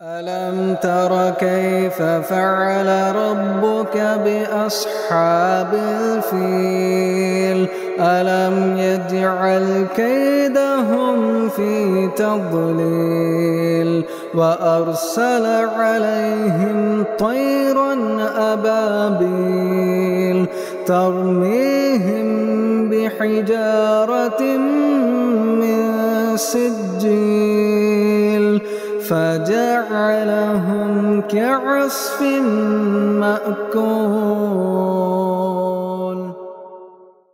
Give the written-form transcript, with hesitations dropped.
ألم تر كيف فعل ربك بأصحاب الفيل ألم يجعل كيدهم في تضليل وأرسل عليهم طيرا أبابيل ترميهم بحجارة من سجيل فجعلهم كعصف مأكول.